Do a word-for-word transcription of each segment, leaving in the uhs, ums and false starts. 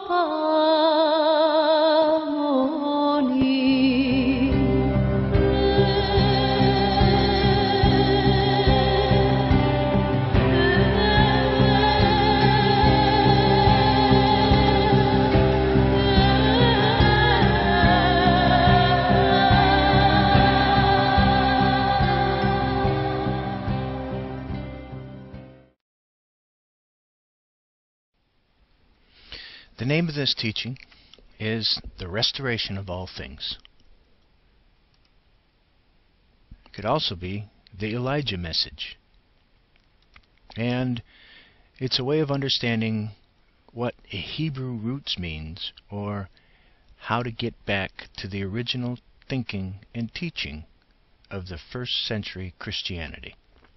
The name of this teaching is The Restoration of All Things. It could also be the Elijah message. And it's a way of understanding what a Hebrew roots means, or how to get back to the original thinking and teaching of the first century Christianity.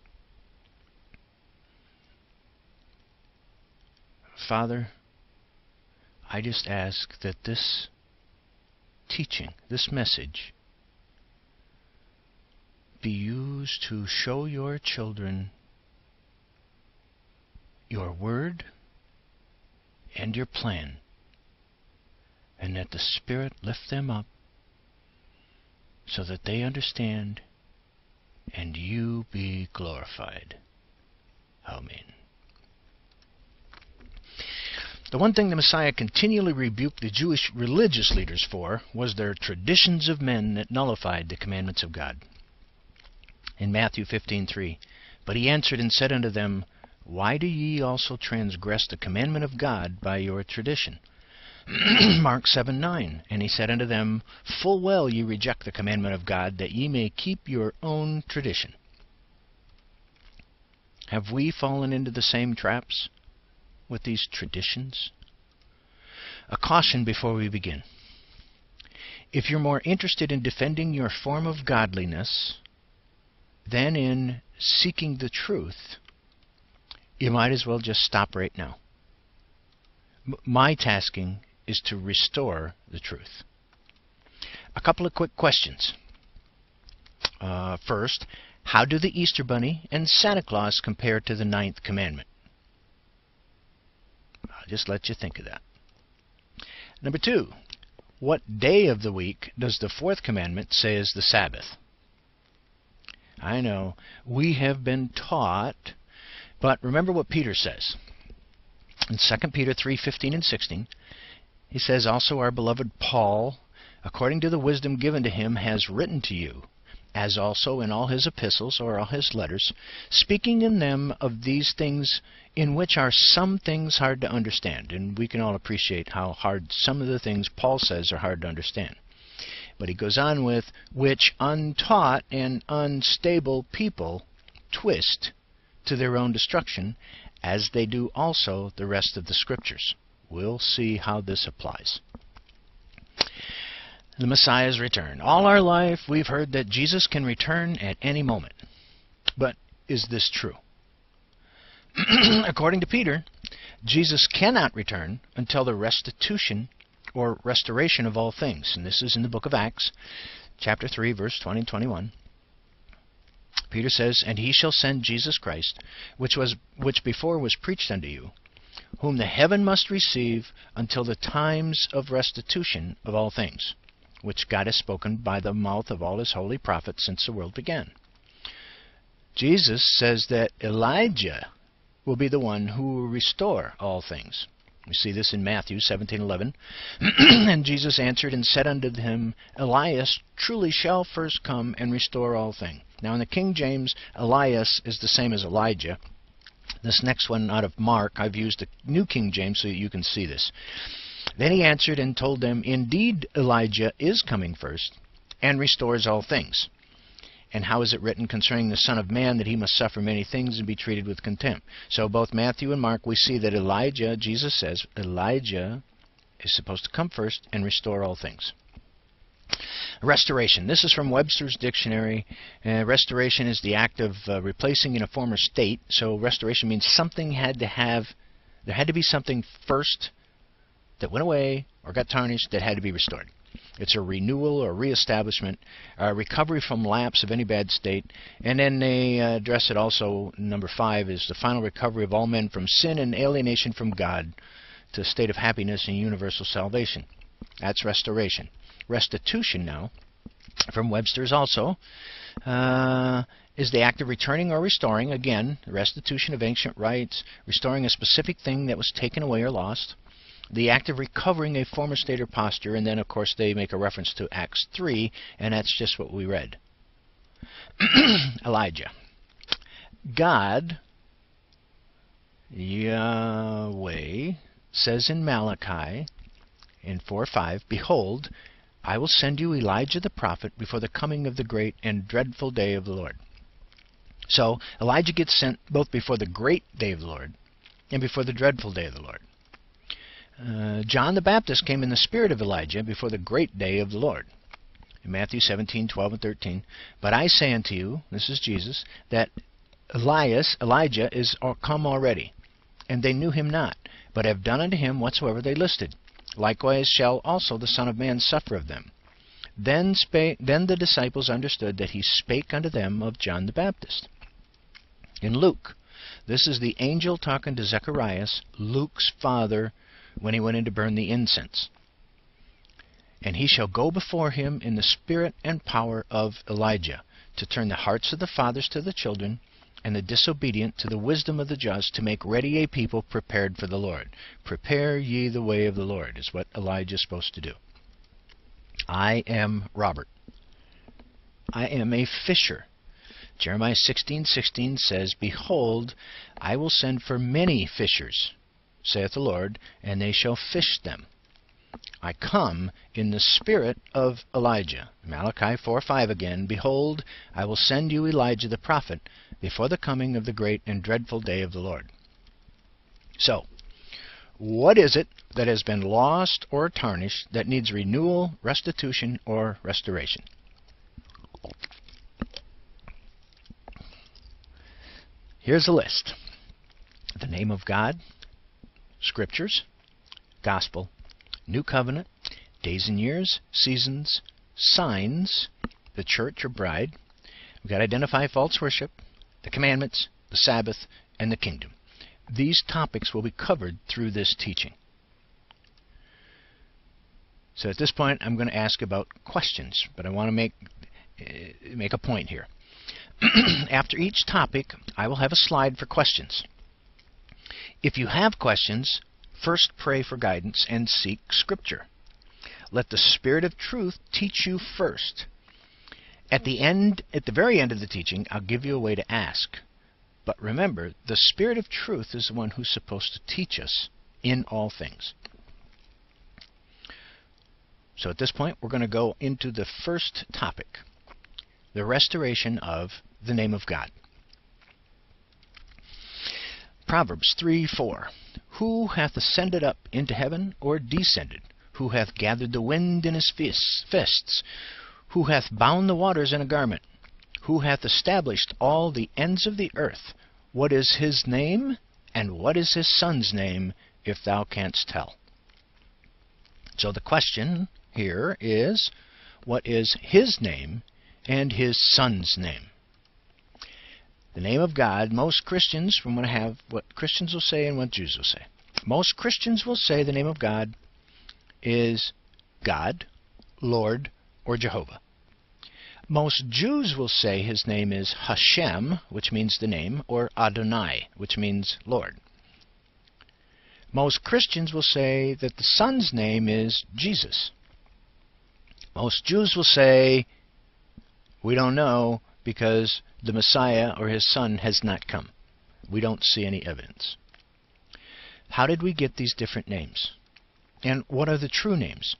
Father, I just ask that this teaching, this message, be used to show your children your word and your plan, and that the Spirit lift them up so that they understand and you be glorified. Amen. The one thing the Messiah continually rebuked the Jewish religious leaders for was their traditions of men that nullified the commandments of God. In Matthew fifteen three, but he answered and said unto them, Why do ye also transgress the commandment of God by your tradition? Mark seven nine, and he said unto them, Full well ye reject the commandment of God, that ye may keep your own tradition. Have we fallen into the same traps with these traditions? A caution before we begin. If you're more interested in defending your form of godliness than in seeking the truth, you might as well just stop right now. M- my tasking is to restore the truth. A couple of quick questions. Uh, first, how do the Easter Bunny and Santa Claus compare to the ninth commandment? I'll just let you think of that. Number two, what day of the week does the fourth commandment say is the Sabbath? I know, we have been taught, but remember what Peter says. In Second Peter three fifteen and sixteen, he says, Also our beloved Paul, according to the wisdom given to him, has written to you, as also in all his epistles or all his letters, speaking in them of these things, in which are some things hard to understand. And we can all appreciate how hard some of the things Paul says are hard to understand. But he goes on with, which untaught and unstable people twist to their own destruction, as they do also the rest of the Scriptures. We'll see how this applies. The Messiah's return. All our life we've heard that Jesus can return at any moment. But is this true? According to Peter, Jesus cannot return until the restitution or restoration of all things. And this is in the book of Acts, chapter three, verse twenty and twenty-one. Peter says, And he shall send Jesus Christ, which was which before was preached unto you, whom the heaven must receive until the times of restitution of all things, which God has spoken by the mouth of all his holy prophets since the world began. Jesus says that Elijah will be the one who will restore all things. We see this in Matthew seventeen eleven. And Jesus answered and said unto him, Elias truly shall first come and restore all things. Now in the King James, Elias is the same as Elijah. This next one out of Mark, I've used the New King James so that you can see this. Then he answered and told them, Indeed, Elijah is coming first, and restores all things. And how is it written concerning the Son of Man, that he must suffer many things and be treated with contempt? So both Matthew and Mark, we see that Elijah, Jesus says, Elijah is supposed to come first and restore all things. Restoration. This is from Webster's Dictionary. Uh, restoration is the act of uh, replacing in a former state. So restoration means something had to have, there had to be something first that went away or got tarnished that had to be restored. It's a renewal or reestablishment, a recovery from lapse of any bad state. And then they uh, address it also, number five, is the final recovery of all men from sin and alienation from God to a state of happiness and universal salvation. That's restoration. Restitution now, from Webster's also, uh, is the act of returning or restoring, again, the restitution of ancient rights, restoring a specific thing that was taken away or lost, the act of recovering a former state or posture, and then, of course, they make a reference to Acts three, and that's just what we read. Elijah. God, Yahweh, says in Malachi, in four five, "Behold, I will send you Elijah the prophet before the coming of the great and dreadful day of the Lord." So, Elijah gets sent both before the great day of the Lord and before the dreadful day of the Lord. Uh, John the Baptist came in the spirit of Elijah before the great day of the Lord. In Matthew seventeen, twelve, and thirteen, "But I say unto you," this is Jesus, "that Elias, Elijah is come already, and they knew him not, but have done unto him whatsoever they listed. Likewise shall also the Son of Man suffer of them." Then spake, then the disciples understood that he spake unto them of John the Baptist. In Luke, this is the angel talking to Zacharias, Luke's father, when he went in to burn the incense. "And he shall go before him in the spirit and power of Elijah, to turn the hearts of the fathers to the children, and the disobedient to the wisdom of the just, to make ready a people prepared for the Lord." Prepare ye the way of the Lord is what Elijah is supposed to do. I am Robert. I am a fisher. Jeremiah sixteen sixteen says, "Behold, I will send for many fishers, saith the Lord, and they shall fish them." I come in the spirit of Elijah. Malachi four five again, "Behold, I will send you Elijah the prophet before the coming of the great and dreadful day of the Lord." So, what is it that has been lost or tarnished that needs renewal, restitution, or restoration? Here's a list: the name of God, Scriptures, Gospel, New Covenant, days and years, seasons, signs, the church or bride. We've got to identify false worship, the commandments, the Sabbath, and the kingdom. These topics will be covered through this teaching. So at this point, I'm going to ask about questions, but I want to make, uh, make a point here. After each topic, I will have a slide for questions. If you have questions, first pray for guidance and seek Scripture. Let the Spirit of truth teach you first. At the end, at the very end of the teaching, I'll give you a way to ask. But remember, the Spirit of truth is the one who's supposed to teach us in all things. So at this point, we're going to go into the first topic, the restoration of the name of God. Proverbs three four. "Who hath ascended up into heaven, or descended? Who hath gathered the wind in his fists? Who hath bound the waters in a garment? Who hath established all the ends of the earth? What is his name, and what is his son's name, if thou canst tell?" So the question here is, what is his name and his son's name? The name of God, most Christians, from what I have, what Christians will say and what Jews will say. Most Christians will say the name of God is God, Lord, or Jehovah. Most Jews will say his name is Hashem, which means the name, or Adonai, which means Lord. Most Christians will say that the Son's name is Jesus. Most Jews will say, we don't know, because the Messiah or his Son has not come. We don't see any evidence. How did we get these different names? And what are the true names?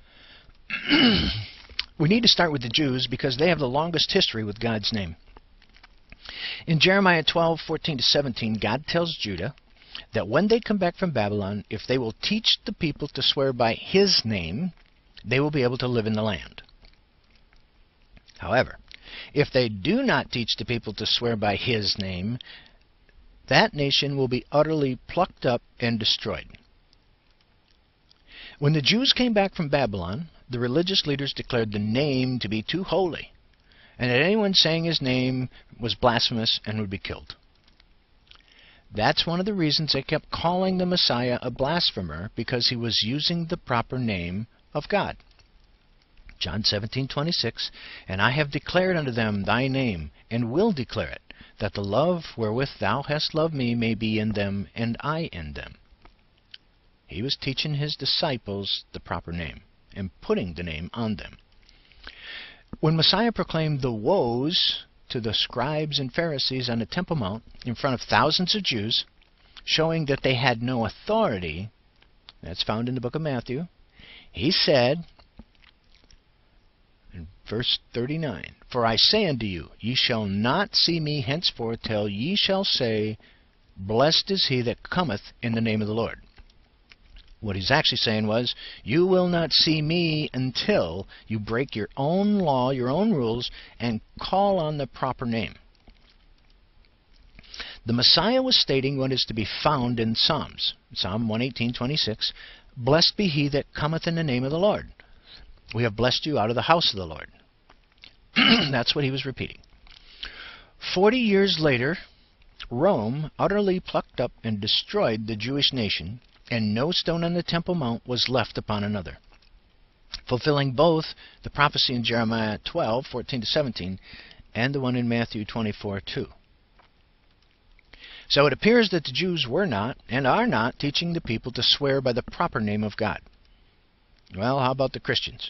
We need to start with the Jews because they have the longest history with God's name. In Jeremiah twelve fourteen to seventeen, God tells Judah that when they come back from Babylon, if they will teach the people to swear by his name, they will be able to live in the land. However, if they do not teach the people to swear by his name, that nation will be utterly plucked up and destroyed. When the Jews came back from Babylon, the religious leaders declared the name to be too holy, and that anyone saying his name was blasphemous and would be killed. That's one of the reasons they kept calling the Messiah a blasphemer, because he was using the proper name of God. John seventeen twenty-six, and I have declared unto them thy name, and will declare it, that the love wherewith thou hast loved me may be in them, and I in them. He was teaching his disciples the proper name, and putting the name on them. When Messiah proclaimed the woes to the scribes and Pharisees on the Temple Mount in front of thousands of Jews, showing that they had no authority, that's found in the book of Matthew, he said, in verse thirty-nine, For I say unto you, ye shall not see me henceforth till ye shall say, Blessed is he that cometh in the name of the Lord. What he's actually saying was, you will not see me until you break your own law, your own rules, and call on the proper name. The Messiah was stating what is to be found in Psalms. Psalm one eighteen twenty-six, Blessed be he that cometh in the name of the Lord. We have blessed you out of the house of the Lord. That's what he was repeating. Forty years later, Rome utterly plucked up and destroyed the Jewish nation, and no stone on the Temple Mount was left upon another, fulfilling both the prophecy in Jeremiah twelve, fourteen to seventeen, and the one in Matthew twenty-four, two. So it appears that the Jews were not, and are not, teaching the people to swear by the proper name of God. Well, how about the Christians?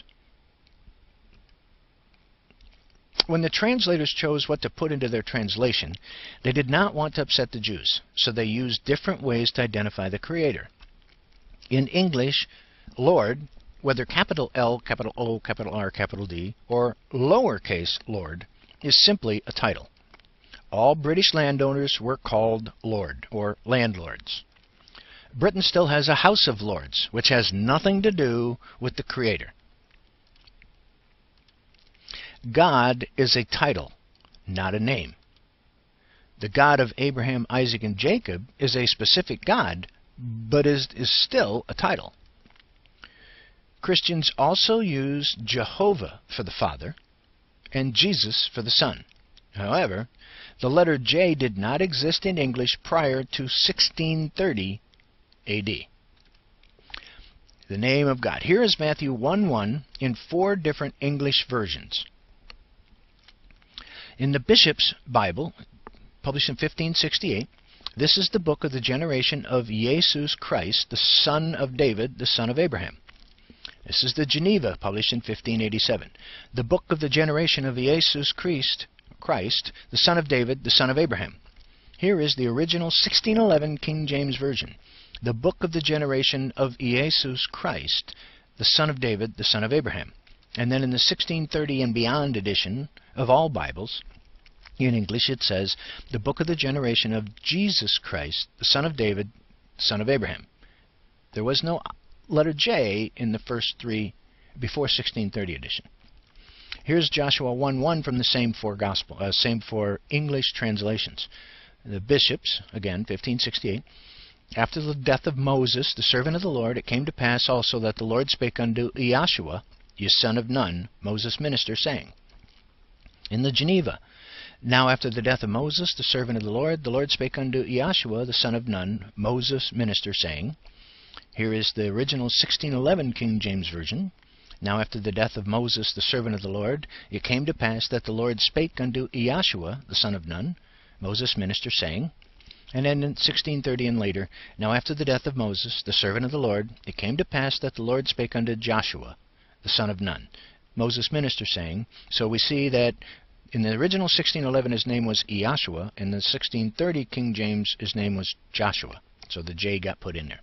When the translators chose what to put into their translation, they did not want to upset the Jews, so they used different ways to identify the Creator. In English, Lord, whether capital L, capital O, capital R, capital D, or lowercase Lord, is simply a title. All British landowners were called Lord, or landlords. Britain still has a House of Lords, which has nothing to do with the Creator. God is a title, not a name. The God of Abraham, Isaac, and Jacob is a specific God, but is, is still a title. Christians also use Jehovah for the Father and Jesus for the Son. However, the letter J did not exist in English prior to sixteen thirty A D. The name of God. Here is Matthew one one in four different English versions. In the Bishop's Bible, published in fifteen sixty-eight, this is the book of the generation of Jesus Christ, the son of David, the son of Abraham. This is the Geneva, published in fifteen eighty-seven. The book of the generation of Jesus Christ, Christ, the son of David, the son of Abraham. Here is the original sixteen eleven King James Version. The book of the generation of Jesus Christ, the son of David, the son of Abraham. And then in the sixteen thirty and beyond edition of all Bibles, in English it says, the book of the generation of Jesus Christ, the son of David, son of Abraham. There was no letter J in the first three before sixteen thirty edition. Here's Joshua one one from the same four gospel, uh, same four English translations. The Bishops, again, fifteen sixty-eight. After the death of Moses, the servant of the Lord, it came to pass also that the Lord spake unto Joshua, ye son of Nun, Moses' minister, saying. In the Geneva, now after the death of Moses, the servant of the Lord, the Lord spake unto Joshua, the son of Nun, Moses' minister, saying. Here is the original sixteen eleven King James Version. Now after the death of Moses, the servant of the Lord, it came to pass that the Lord spake unto Joshua, the son of Nun, Moses' minister, saying. And then in sixteen thirty and later, now after the death of Moses, the servant of the Lord, it came to pass that the Lord spake unto Joshua, the son of Nun, Moses' minister, saying. So we see that in the original sixteen eleven his name was Joshua, in the sixteen thirty King James his name was Joshua. So the J got put in there.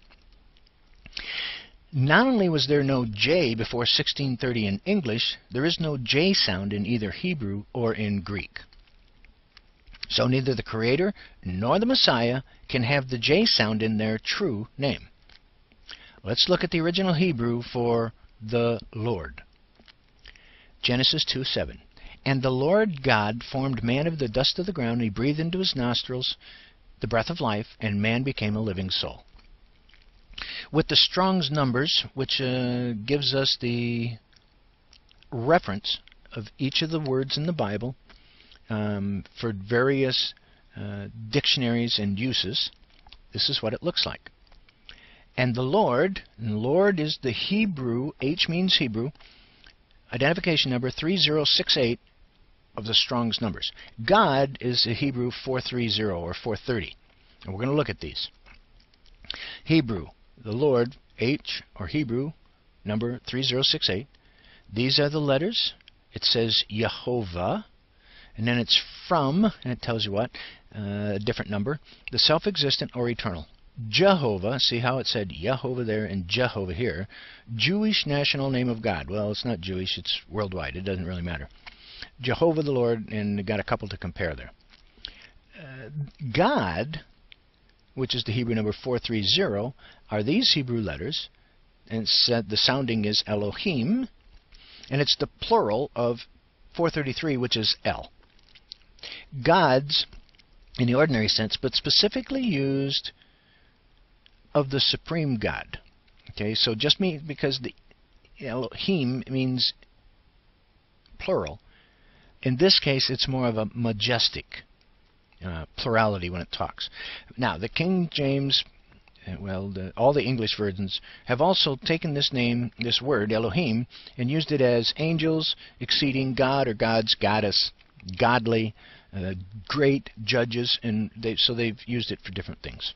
Not only was there no J before sixteen thirty in English, there is no J sound in either Hebrew or in Greek. So neither the Creator nor the Messiah can have the J sound in their true name. Let's look at the original Hebrew for the Lord. Genesis two seven. And the Lord God formed man of the dust of the ground, and he breathed into his nostrils the breath of life, and man became a living soul. With the Strong's numbers, which uh, gives us the reference of each of the words in the Bible um, for various uh, dictionaries and uses, This is what it looks like. And the Lord, and Lord is the Hebrew, H means Hebrew, identification number three zero six eight of the Strong's numbers. God is the Hebrew four thirty or four thirty. And we're going to look at these. Hebrew, the Lord, H, or Hebrew, number three zero six eight. These are the letters. It says Yehovah, and then it's from, and it tells you what, uh, a different number, the self-existent or eternal. Jehovah, see how it said Yehovah there and Jehovah here, Jewish national name of God. Well, it's not Jewish, it's worldwide. It doesn't really matter. Jehovah the Lord, and got a couple to compare there. Uh, God, which is the Hebrew number four thirty, are these Hebrew letters, and said the sounding is Elohim, and it's the plural of four thirty-three, which is El. Gods, in the ordinary sense, but specifically used of the supreme God. Okay, so just me because the Elohim means plural. In this case, it's more of a majestic uh, plurality when it talks. Now, the King James, well, the, all the English versions have also taken this name, this word, Elohim, and used it as angels, exceeding God or gods, goddess, godly, uh, great, judges, and they, so they've used it for different things.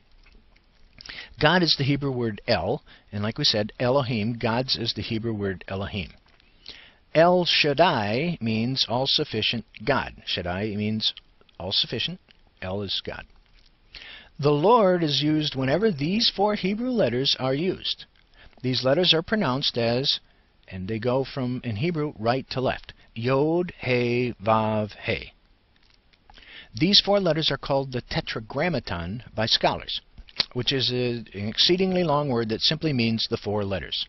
God is the Hebrew word El, and like we said, Elohim, God's is the Hebrew word Elohim. El Shaddai means all-sufficient God. Shaddai means all-sufficient. El is God. The Lord is used whenever these four Hebrew letters are used. These letters are pronounced as, and they go from, in Hebrew, right to left. Yod, He, Vav, He. These four letters are called the Tetragrammaton by scholars, which is a, an exceedingly long word that simply means the four letters.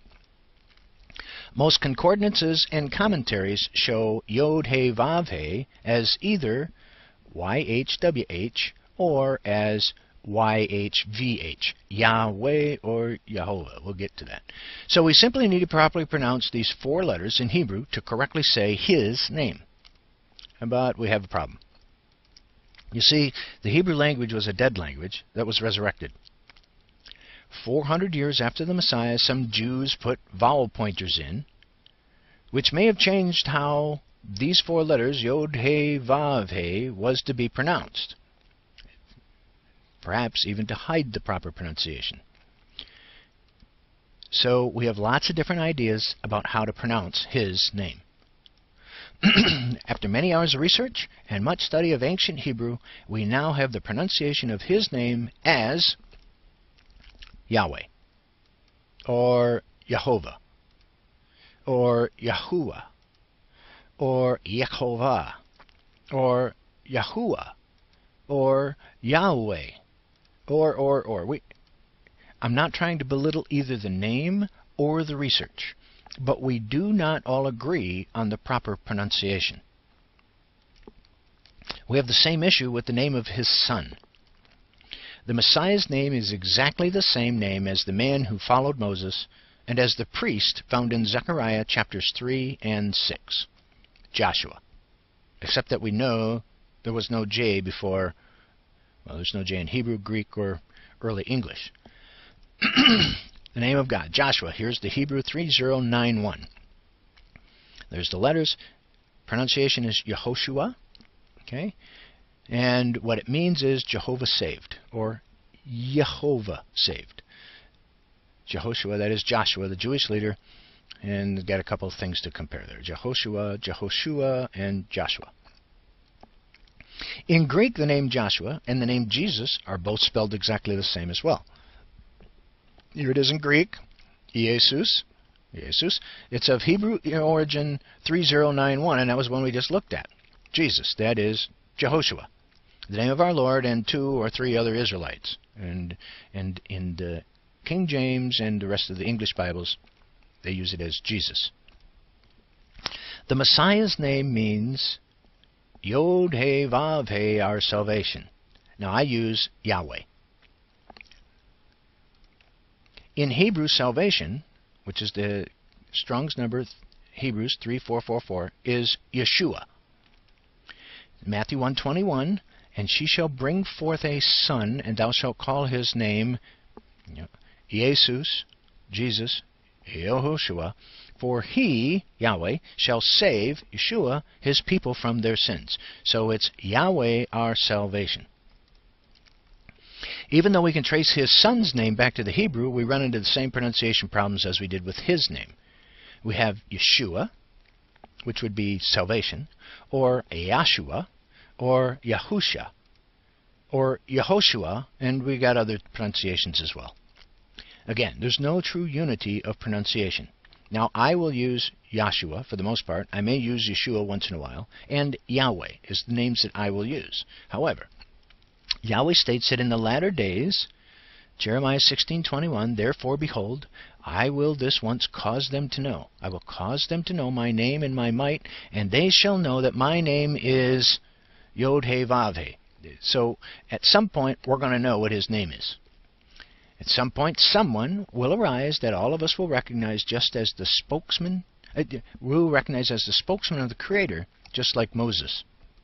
Most concordances and commentaries show Yod, He, Vav, He as either Y H W H or as Y H V H, Yahweh or Yehovah. We'll get to that. So we simply need to properly pronounce these four letters in Hebrew to correctly say His name. But we have a problem. You see, the Hebrew language was a dead language that was resurrected. four hundred years after the Messiah, some Jews put vowel pointers in, which may have changed how these four letters, Yod, He, Vav, He, was to be pronounced. Perhaps even to hide the proper pronunciation. So we have lots of different ideas about how to pronounce His name. After many hours of research and much study of ancient Hebrew, we now have the pronunciation of His name as Yahweh, or Yehovah, or Yahuwah, or Yehovah, or Yahuwah, or Yahweh, or, or, or. We, I'm not trying to belittle either the name or the research, but we do not all agree on the proper pronunciation. We have the same issue with the name of His Son. The Messiah's name is exactly the same name as the man who followed Moses and as the priest found in Zechariah chapters three and six, Joshua. Except that we know there was no J before, well, there's no J in Hebrew, Greek, or early English. The name of God, Joshua. Here's the Hebrew three zero nine one. There's the letters. Pronunciation is Yehoshua. Okay? And what it means is Jehovah saved, or Yehovah saved. Jehoshua, that is Joshua, the Jewish leader, and got a couple of things to compare there. Jehoshua, Jehoshua, and Joshua. In Greek, the name Joshua and the name Jesus are both spelled exactly the same as well. Here it is in Greek, Jesus, Jesus. It's of Hebrew origin three zero nine one, and that was one we just looked at. Jesus, that is Jehoshua, the name of our Lord, and two or three other Israelites. And, and in the King James and the rest of the English Bibles, they use it as Jesus. The Messiah's name means Yod, He, Vav, He, our salvation. Now I use Yahweh. In Hebrew, salvation, which is the Strong's number, Hebrews three four four four, is Yeshua. Matthew one twenty-one And she shall bring forth a son, and thou shalt call his name Jesus, Jesus, Yehoshua, for he, Yahweh, shall save, Yeshua, his people from their sins. So it's Yahweh our salvation. Even though we can trace his son's name back to the Hebrew, we run into the same pronunciation problems as we did with his name. We have Yeshua, which would be salvation, or Yahshua, or Yahusha, or Yehoshua, and we got other pronunciations as well. Again, there's no true unity of pronunciation. Now, I will use Yahshua for the most part. I may use Yeshua once in a while, and Yahweh is the names that I will use. However, Yahweh states that in the latter days, Jeremiah sixteen twenty-one, therefore, behold, I will this once cause them to know. I will cause them to know my name and my might, and they shall know that my name is Yod-He-Vav-He. So, at some point, we're going to know what his name is. At some point, someone will arise that all of us will recognize just as the spokesman, uh, will recognize as the spokesman of the Creator, just like Moses.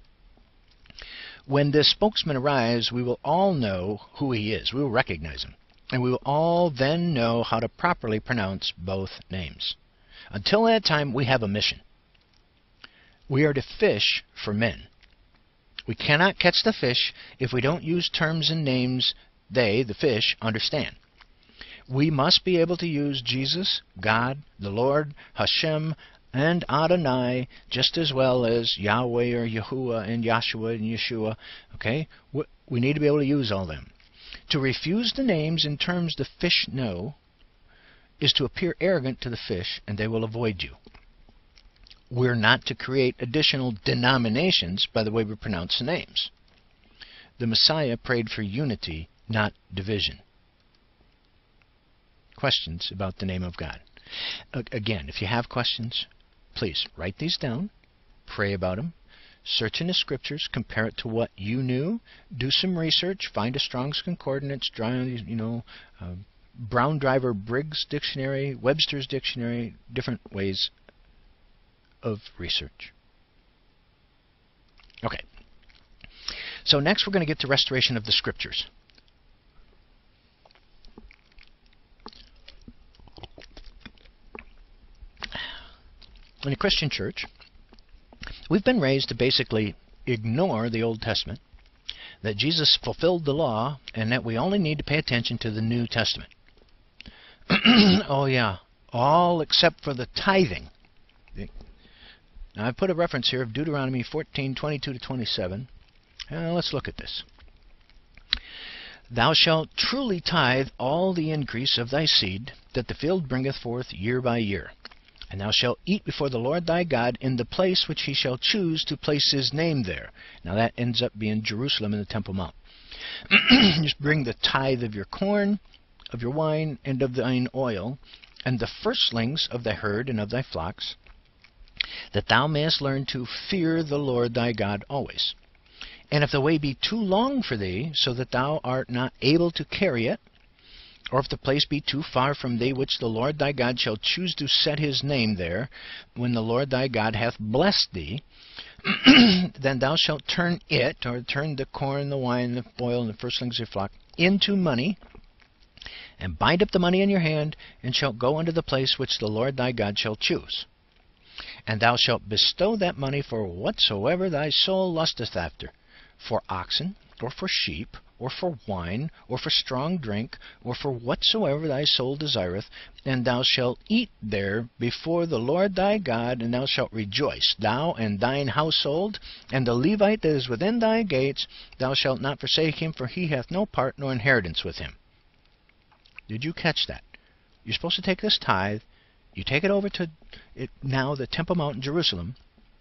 When this spokesman arrives, we will all know who he is. We will recognize him. And we will all then know how to properly pronounce both names. Until that time, we have a mission. We are to fish for men. We cannot catch the fish if we don't use terms and names they, the fish, understand. We must be able to use Jesus, God, the Lord, Hashem, and Adonai just as well as Yahweh or Yahuwah and Yahshua and Yeshua. Okay? We need to be able to use all them. To refuse the names in terms the fish know is to appear arrogant to the fish, and they will avoid you. We're not to create additional denominations by the way we pronounce the names. The Messiah prayed for unity, not division. Questions about the name of God? Again, if you have questions, please write these down, pray about them, search in the Scriptures, compare it to what you knew, do some research, find a Strong's Concordance, you know, uh, Brown Driver Briggs Dictionary, Webster's Dictionary, different ways of research. Okay. So next we're going to get to restoration of the Scriptures. In a Christian church, we've been raised to basically ignore the Old Testament, that Jesus fulfilled the law, and that we only need to pay attention to the New Testament. Oh yeah, all except for the tithing. Now I've put a reference here of Deuteronomy fourteen, twenty-two to twenty-seven. Uh, let's look at this. Thou shalt truly tithe all the increase of thy seed, that the field bringeth forth year by year. And thou shalt eat before the Lord thy God in the place which he shall choose to place his name there. Now that ends up being Jerusalem in the Temple Mount. Just bring the tithe of your corn, of your wine, and of thine oil, and the firstlings of thy herd and of thy flocks, that thou mayest learn to fear the Lord thy God always. And if the way be too long for thee, so that thou art not able to carry it, or if the place be too far from thee, which the Lord thy God shall choose to set his name there, when the Lord thy God hath blessed thee, then thou shalt turn it, or turn the corn, the wine, the oil, and the firstlings of your flock, into money, and bind up the money in your hand, and shalt go unto the place which the Lord thy God shall choose. And thou shalt bestow that money for whatsoever thy soul lusteth after, for oxen, or for sheep, or for wine, or for strong drink, or for whatsoever thy soul desireth, and thou shalt eat there before the Lord thy God, and thou shalt rejoice, thou and thine household, and the Levite that is within thy gates, thou shalt not forsake him, for he hath no part nor inheritance with him. Did you catch that? You're supposed to take this tithe, you take it over to it now the Temple Mount in Jerusalem,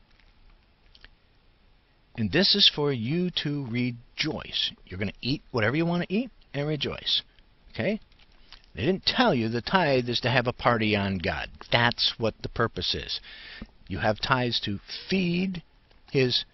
and this is for you to rejoice. You're going to eat whatever you want to eat and rejoice. Okay? They didn't tell you the tithe is to have a party on God. That's what the purpose is. You have tithes to feed his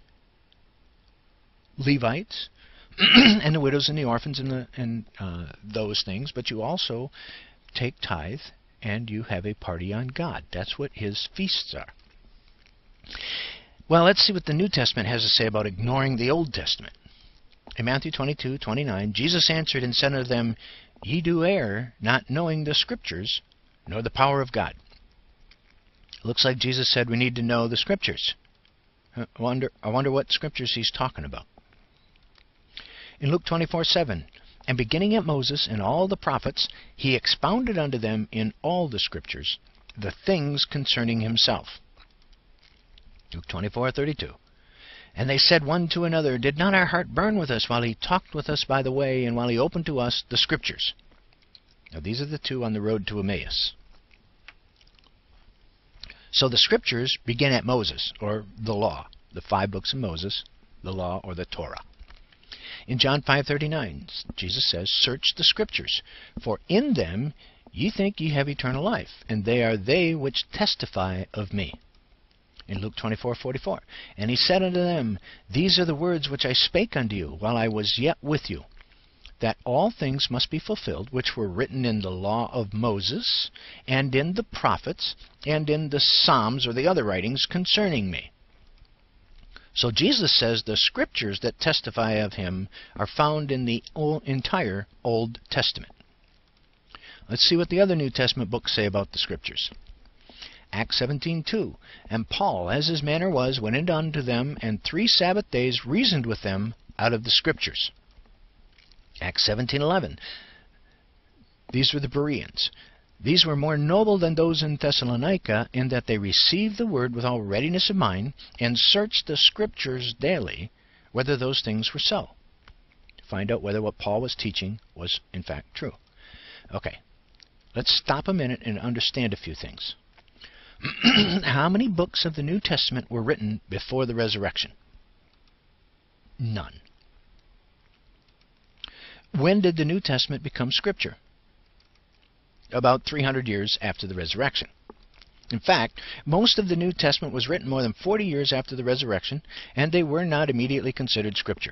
Levites and the widows and the orphans and, the, and uh, those things, but you also take tithe and you have a party on God. That's what his feasts are. Well, let's see what the New Testament has to say about ignoring the Old Testament. In Matthew twenty-two twenty-nine, Jesus answered and said unto them, Ye do err, not knowing the Scriptures, nor the power of God. It looks like Jesus said we need to know the Scriptures. I wonder, I wonder what Scriptures he's talking about. In Luke twenty-four seven, and beginning at Moses and all the prophets, he expounded unto them in all the Scriptures the things concerning himself. Luke twenty-four thirty-two. And they said one to another, Did not our heart burn with us while he talked with us by the way, and while he opened to us the Scriptures? Now these are the two on the road to Emmaus. So the Scriptures begin at Moses, or the law, the five books of Moses, the law, or the Torah. In John five thirty-nine, Jesus says, Search the Scriptures, for in them ye think ye have eternal life, and they are they which testify of me. In Luke twenty-four forty-four, And he said unto them, These are the words which I spake unto you while I was yet with you, that all things must be fulfilled which were written in the law of Moses, and in the prophets, and in the Psalms, or the other writings concerning me. So Jesus says the Scriptures that testify of him are found in the entire Old Testament. Let's see what the other New Testament books say about the Scriptures. Acts seventeen two, And Paul, as his manner was, went in unto them, and three Sabbath days reasoned with them out of the Scriptures. Acts seventeen eleven, These were the Bereans. These were more noble than those in Thessalonica, in that they received the word with all readiness of mind, and searched the Scriptures daily, whether those things were so. Find out whether what Paul was teaching was in fact true. Okay, let's stop a minute and understand a few things. How many books of the New Testament were written before the resurrection? None. When did the New Testament become Scripture? About three hundred years after the resurrection. In fact, most of the New Testament was written more than forty years after the resurrection, and they were not immediately considered Scripture.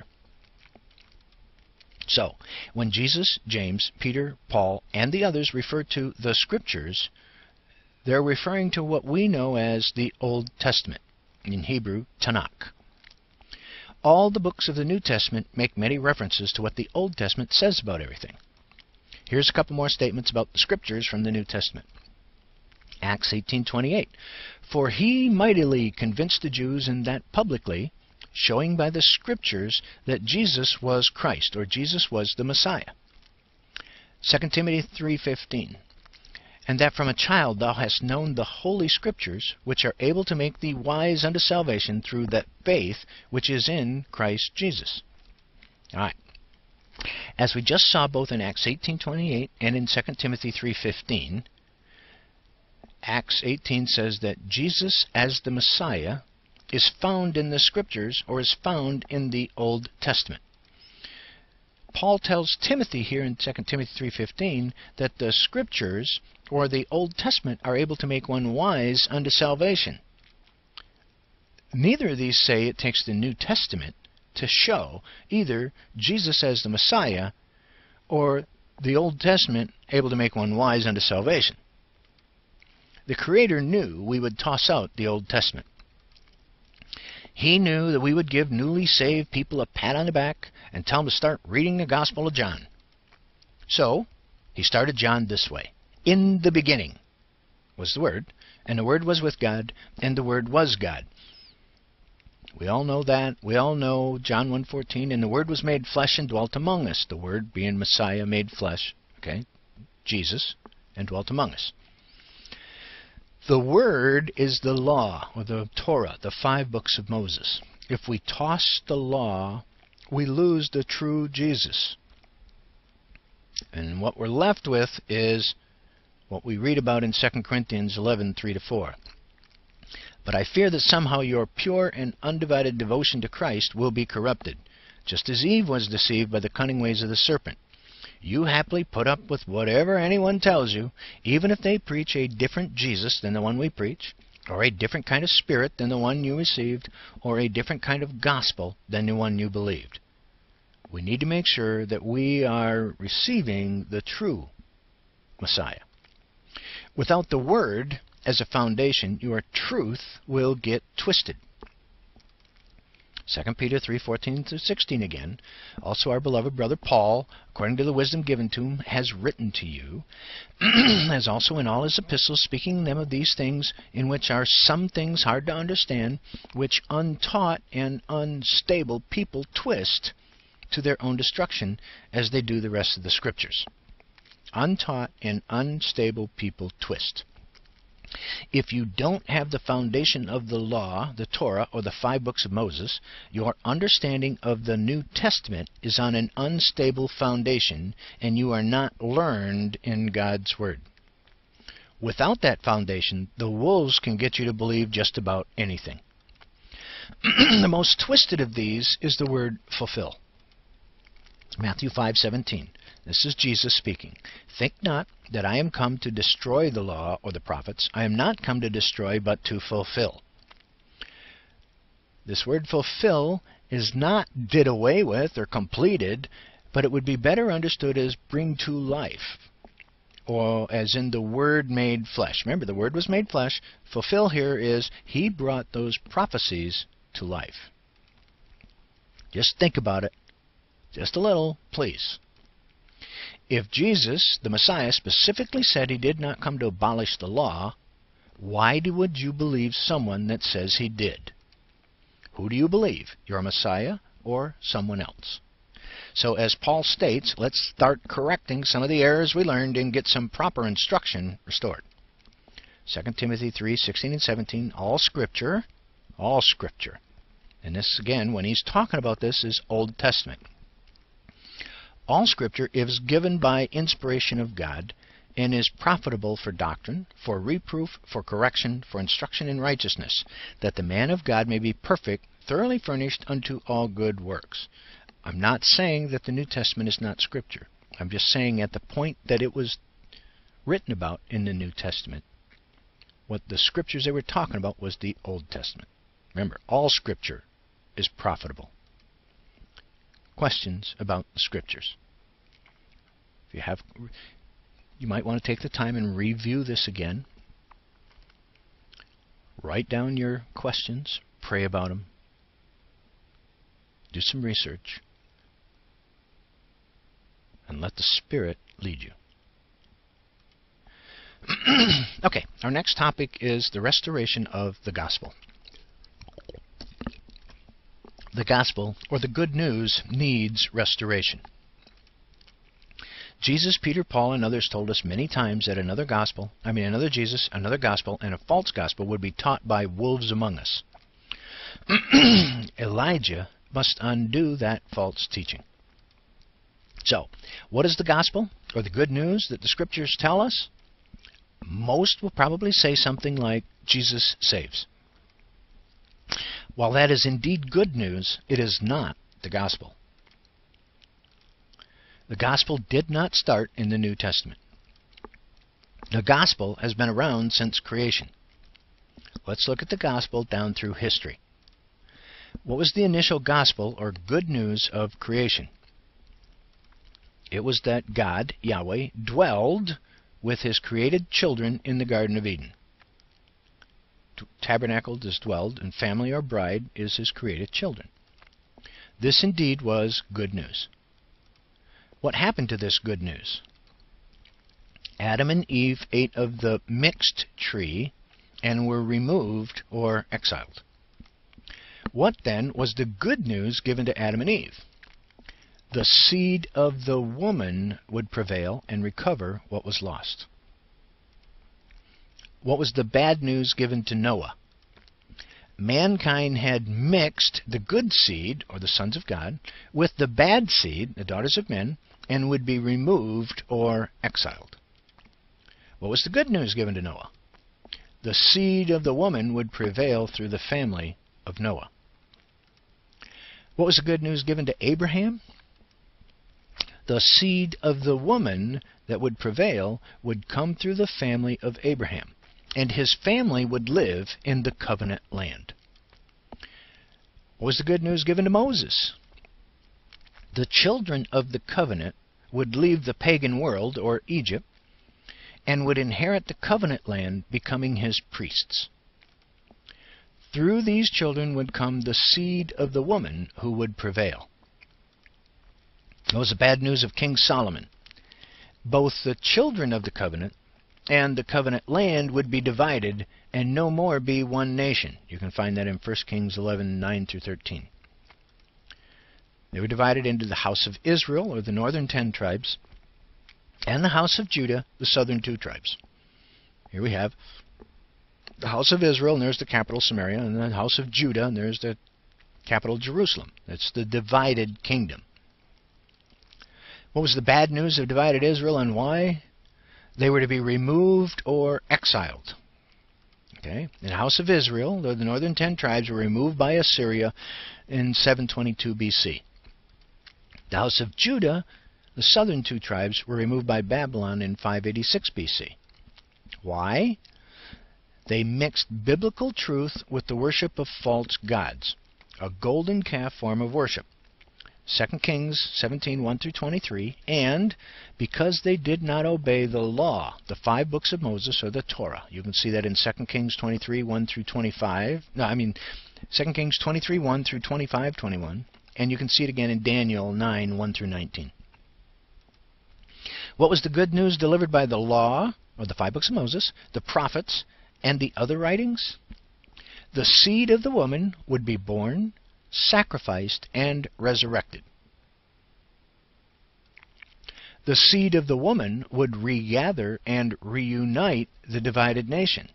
So, when Jesus, James, Peter, Paul, and the others refer to the Scriptures, they're referring to what we know as the Old Testament, in Hebrew, Tanakh. All the books of the New Testament make many references to what the Old Testament says about everything. Here's a couple more statements about the Scriptures from the New Testament. Acts eighteen twenty-eight, For he mightily convinced the Jews, and that publicly, showing by the Scriptures that Jesus was Christ, or Jesus was the Messiah. Second Timothy three fifteen, And that from a child thou hast known the holy Scriptures, which are able to make thee wise unto salvation through that faith which is in Christ Jesus. All right. As we just saw both in Acts eighteen twenty-eight and in Second Timothy three fifteen, Acts eighteen says that Jesus as the Messiah is found in the Scriptures, or is found in the Old Testament. Paul tells Timothy here in Second Timothy three fifteen that the Scriptures, or the Old Testament, are able to make one wise unto salvation. Neither of these say it takes the New Testament to show either Jesus as the Messiah or the Old Testament able to make one wise unto salvation. The Creator knew we would toss out the Old Testament. He knew that we would give newly saved people a pat on the back and tell them to start reading the Gospel of John. So, he started John this way. In the beginning was the Word, and the Word was with God, and the Word was God. We all know that. We all know John one fourteen, and the Word was made flesh and dwelt among us. The Word being Messiah made flesh, okay, Jesus, and dwelt among us. The Word is the law, or the Torah, the five books of Moses. If we toss the law, we lose the true Jesus. And what we're left with is what we read about in Second Corinthians eleven, three to four. But I fear that somehow your pure and undivided devotion to Christ will be corrupted, just as Eve was deceived by the cunning ways of the serpent. You happily put up with whatever anyone tells you, even if they preach a different Jesus than the one we preach, or a different kind of spirit than the one you received, or a different kind of gospel than the one you believed. We need to make sure that we are receiving the true Messiah. Without the Word as a foundation, your truth will get twisted. Second Peter three fourteen through sixteen again. Also our beloved brother Paul, according to the wisdom given to him, has written to you, as also in all his epistles, speaking them of these things, in which are some things hard to understand, which untaught and unstable people twist to their own destruction, as they do the rest of the Scriptures. Untaught and unstable people twist. If you don't have the foundation of the law, the Torah, or the five books of Moses, your understanding of the New Testament is on an unstable foundation, and you are not learned in God's Word. Without that foundation, the wolves can get you to believe just about anything. The most twisted of these is the word fulfill. Matthew five seventeen. This is Jesus speaking. Think not that I am come to destroy the law or the prophets. I am not come to destroy, but to fulfill. This word fulfill is not did away with or completed, but it would be better understood as bring to life, or as in the Word made flesh. Remember, the Word was made flesh. Fulfill here is He brought those prophecies to life. Just think about it. Just a little, please. If Jesus, the Messiah, specifically said He did not come to abolish the law, why would you believe someone that says He did? Who do you believe? Your Messiah or someone else? So as Paul states, let's start correcting some of the errors we learned and get some proper instruction restored. Second Timothy three sixteen and seventeen, all Scripture, all Scripture. And this, again, when he's talking about this, is Old Testament. All Scripture is given by inspiration of God and is profitable for doctrine, for reproof, for correction, for instruction in righteousness, that the man of God may be perfect, thoroughly furnished unto all good works. I'm not saying that the New Testament is not Scripture. I'm just saying at the point that it was written about in the New Testament, what the Scriptures they were talking about was the Old Testament. Remember, all Scripture is profitable. Questions about the Scriptures? If you have, you might want to take the time and review this again. Write down your questions, pray about them, do some research, and let the Spirit lead you. Okay, our next topic is the restoration of the gospel. The gospel, or the good news, needs restoration. Jesus, Peter, Paul, and others told us many times that another gospel, I mean another Jesus, another gospel, and a false gospel would be taught by wolves among us. Elijah must undo that false teaching. So, what is the gospel, or the good news that the Scriptures tell us? Most will probably say something like, Jesus saves. While that is indeed good news, it is not the gospel. The gospel did not start in the New Testament. The gospel has been around since creation. Let's look at the gospel down through history. What was the initial gospel or good news of creation? It was that God, Yahweh, dwelled with His created children in the Garden of Eden. Tabernacled is dwelled, and family or bride is His created children. This indeed was good news. What happened to this good news? Adam and Eve ate of the mixed tree and were removed or exiled. What then was the good news given to Adam and Eve? The seed of the woman would prevail and recover what was lost. What was the bad news given to Noah? Mankind had mixed the good seed, or the sons of God, with the bad seed, the daughters of men, and would be removed or exiled. What was the good news given to Noah? The seed of the woman would prevail through the family of Noah. What was the good news given to Abraham? The seed of the woman that would prevail would come through the family of Abraham, and his family would live in the covenant land. What was the good news given to Moses? The children of the covenant would leave the pagan world, or Egypt, and would inherit the covenant land, becoming his priests. through these children would come the seed of the woman who would prevail. That was the bad news of King Solomon. Both the children of the covenant and the covenant land would be divided and no more be one nation. You can find that in First Kings eleven, nine through thirteen. They were divided into the house of Israel, or the northern ten tribes, and the house of Judah, the southern two tribes. Here we have the house of Israel, and there's the capital Samaria, and the house of Judah, and there's the capital Jerusalem. That's the divided kingdom. What was the bad news of divided Israel and why? They were to be removed or exiled. Okay? In the house of Israel, the northern ten tribes were removed by Assyria in seven twenty-two B C. The house of Judah, the southern two tribes, were removed by Babylon in five eighty-six B C. Why? They mixed biblical truth with the worship of false gods, a golden calf form of worship. Second Kings seventeen, one through twenty-three, and because they did not obey the law, the five books of Moses, or the Torah. You can see that in Second Kings twenty-three, one through twenty-five. No, I mean Second Kings twenty-three, one through twenty-five, twenty-one. And you can see it again in Daniel nine, one through nineteen. What was the good news delivered by the law, or the five books of Moses, the prophets, and the other writings? The seed of the woman would be born, sacrificed, and resurrected. The seed of the woman would regather and reunite the divided nation.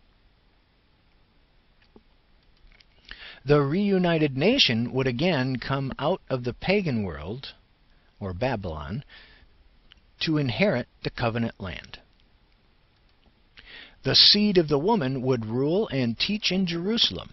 The reunited nation would again come out of the pagan world, or Babylon, to inherit the covenant land. The seed of the woman would rule and teach in Jerusalem.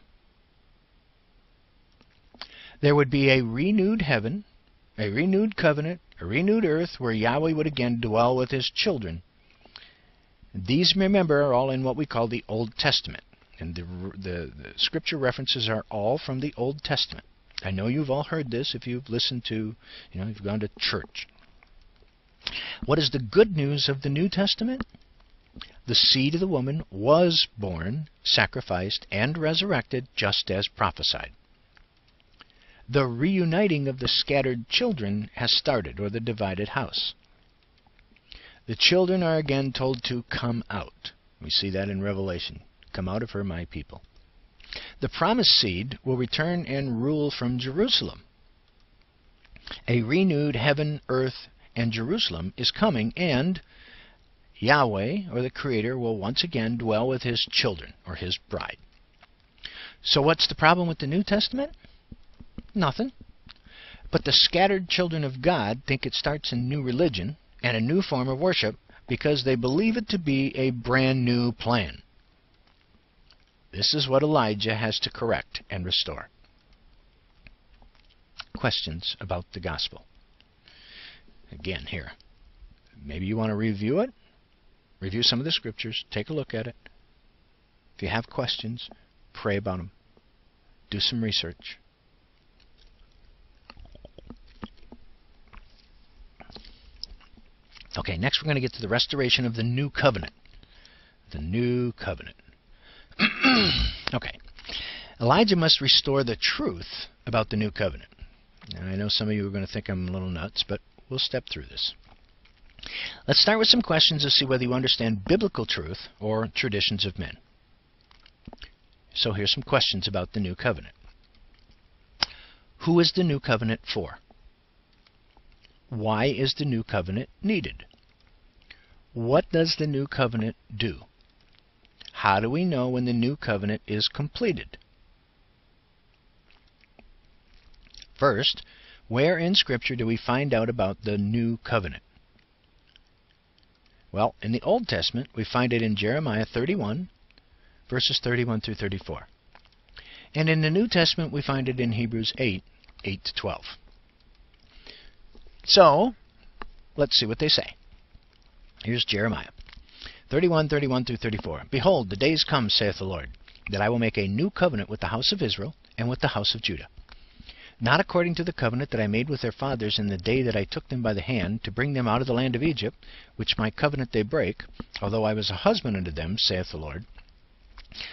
There would be a renewed heaven, a renewed covenant, a renewed earth where Yahweh would again dwell with his children. These, remember, are all in what we call the Old Testament. And the, the, the scripture references are all from the Old Testament. I know you've all heard this if you've listened to, you know, you've gone to church. What is the good news of the New Testament? The seed of the woman was born, sacrificed, and resurrected just as prophesied. The reuniting of the scattered children has started, or the divided house. The children are again told to come out. We see that in Revelation. Come out of her, my people. The promised seed will return and rule from Jerusalem. A renewed heaven, earth, and Jerusalem is coming, and Yahweh, or the Creator, will once again dwell with his children, or his bride. So what's the problem with the New Testament? Nothing. But the scattered children of God think it starts a new religion and a new form of worship because they believe it to be a brand new plan. This is what Elijah has to correct and restore. Questions about the gospel? Again, here. Maybe you want to review it. Review some of the scriptures. Take a look at it. If you have questions, pray about them. Do some research. Okay, next we're going to get to the restoration of the new covenant. The new covenant. Okay. Elijah must restore the truth about the new covenant. Now, I know some of you are going to think I'm a little nuts, but we'll step through this. Let's start with some questions to see whether you understand biblical truth or traditions of men. So here's some questions about the new covenant. Who is the new covenant for? Why is the new covenant needed? What does the new covenant do? How do we know when the new covenant is completed? First, where in Scripture do we find out about the new covenant? Well, in the Old Testament, we find it in Jeremiah thirty-one, verses thirty-one through thirty-four. And in the New Testament, we find it in Hebrews eight, eight to twelve. So, let's see what they say. Here's Jeremiah thirty-one, thirty-one through thirty-four. Behold, the days come, saith the Lord, that I will make a new covenant with the house of Israel and with the house of Judah. Not according to the covenant that I made with their fathers in the day that I took them by the hand to bring them out of the land of Egypt, which my covenant they break, although I was a husband unto them, saith the Lord.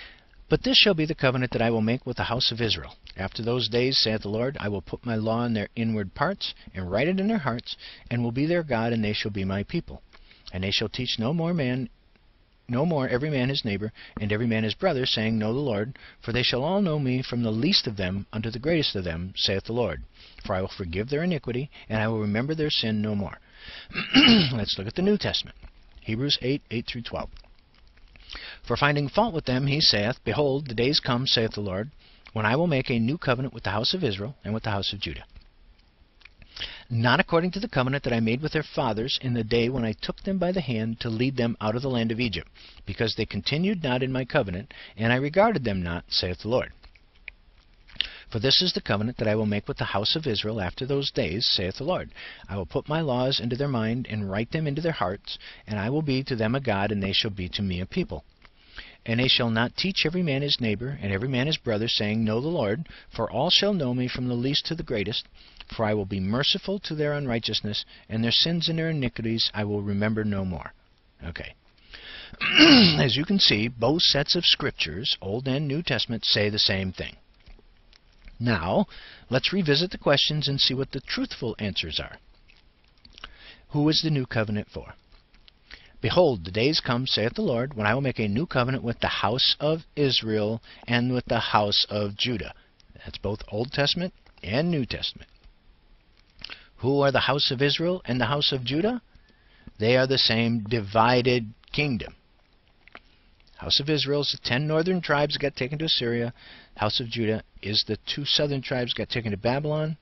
But this shall be the covenant that I will make with the house of Israel. After those days, saith the Lord, I will put my law in their inward parts, and write it in their hearts, and will be their God, and they shall be my people. And they shall teach no more man, no more every man his neighbor, and every man his brother, saying, Know the Lord, for they shall all know me, from the least of them unto the greatest of them, saith the Lord. For I will forgive their iniquity, and I will remember their sin no more. Let's look at the New Testament. Hebrews eight, eight through twelve. For finding fault with them, he saith, Behold, the days come, saith the Lord, when I will make a new covenant with the house of Israel and with the house of Judah. Not according to the covenant that I made with their fathers in the day when I took them by the hand to lead them out of the land of Egypt, because they continued not in my covenant, and I regarded them not, saith the Lord. For this is the covenant that I will make with the house of Israel after those days, saith the Lord. I will put my laws into their mind, and write them into their hearts, and I will be to them a God, and they shall be to me a people. And they shall not teach every man his neighbor, and every man his brother, saying, Know the Lord, for all shall know me from the least to the greatest. For I will be merciful to their unrighteousness, and their sins and their iniquities I will remember no more. Okay. As you can see, both sets of scriptures, Old and New Testament, say the same thing. Now, let's revisit the questions and see what the truthful answers are. Who is the new covenant for? Behold, the days come, saith the Lord, when I will make a new covenant with the house of Israel and with the house of Judah. That's both Old Testament and New Testament. Who are the house of Israel and the house of Judah? They are the same divided kingdom. House of Israel is the ten northern tribes that got taken to Assyria. House of Judah is the two southern tribes that got taken to Babylon.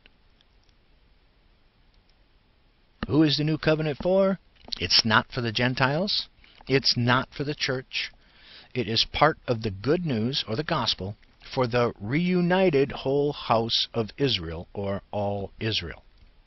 Who is the new covenant for? It's not for the Gentiles. It's not for the church. It is part of the good news, or the gospel, for the reunited whole house of Israel, or all Israel.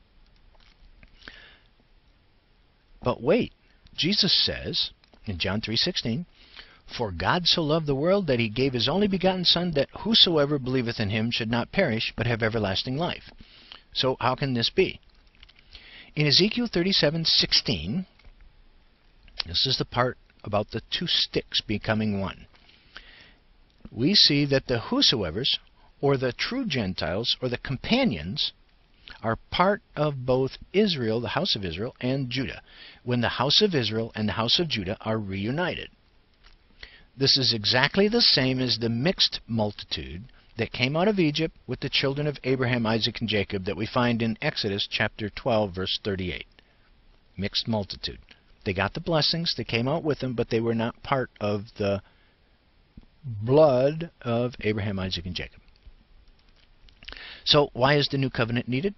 But wait, Jesus says in John three sixteen, For God so loved the world that he gave his only begotten Son, that whosoever believeth in him should not perish, but have everlasting life. So how can this be? In Ezekiel thirty-seven sixteen, this is the part about the two sticks becoming one. We see that the whosoevers, or the true Gentiles, or the companions, are part of both Israel, the house of Israel, and Judah, when the house of Israel and the house of Judah are reunited. This is exactly the same as the mixed multitude that came out of Egypt with the children of Abraham, Isaac, and Jacob that we find in Exodus chapter twelve, verse thirty-eight. Mixed multitude. They got the blessings, they came out with them, but they were not part of the blood of Abraham, Isaac, and Jacob. So why is the new covenant needed?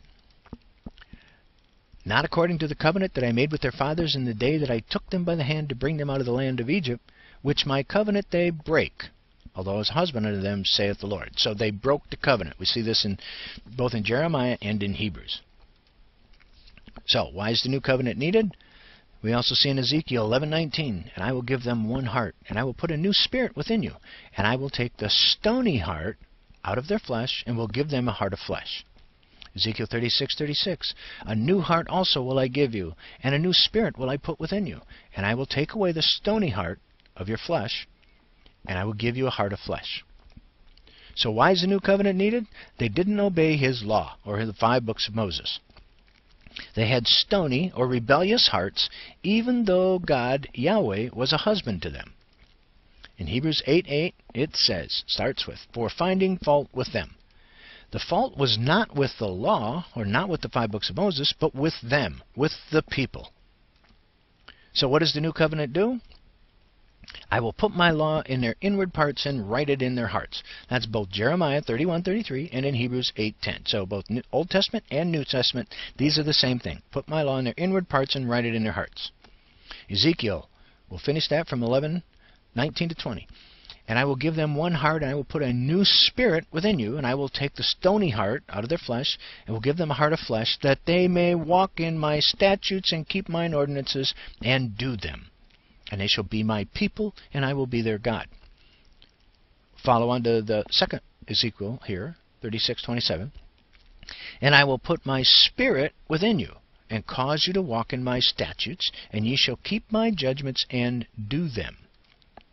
Not according to the covenant that I made with their fathers in the day that I took them by the hand to bring them out of the land of Egypt, which my covenant they break, although as husband unto them, saith the Lord. So they broke the covenant. We see this in both in Jeremiah and in Hebrews. So why is the new covenant needed? We also see in Ezekiel eleven nineteen, And I will give them one heart, and I will put a new spirit within you, and I will take the stony heart out of their flesh, and will give them a heart of flesh. Ezekiel thirty-six thirty-six, A new heart also will I give you, and a new spirit will I put within you, and I will take away the stony heart of your flesh, and I will give you a heart of flesh. So why is the new covenant needed? They didn't obey his law, or the five books of Moses. They had stony or rebellious hearts, even though God, Yahweh, was a husband to them. In Hebrews eight eight, it says, starts with, For finding fault with them. The fault was not with the law, or not with the five books of Moses, but with them, with the people. So what does the new covenant do? I will put my law in their inward parts and write it in their hearts. That's both Jeremiah thirty-one thirty-three and in Hebrews eight ten. So both Old Testament and New Testament, these are the same thing. Put my law in their inward parts and write it in their hearts. Ezekiel, we'll finish that from eleven nineteen to twenty. And I will give them one heart, and I will put a new spirit within you, and I will take the stony heart out of their flesh, and will give them a heart of flesh, that they may walk in my statutes and keep mine ordinances and do them. And they shall be my people, and I will be their God. Follow on to the second Ezekiel here, thirty-six twenty-seven. And I will put my spirit within you, and cause you to walk in my statutes, and ye shall keep my judgments and do them.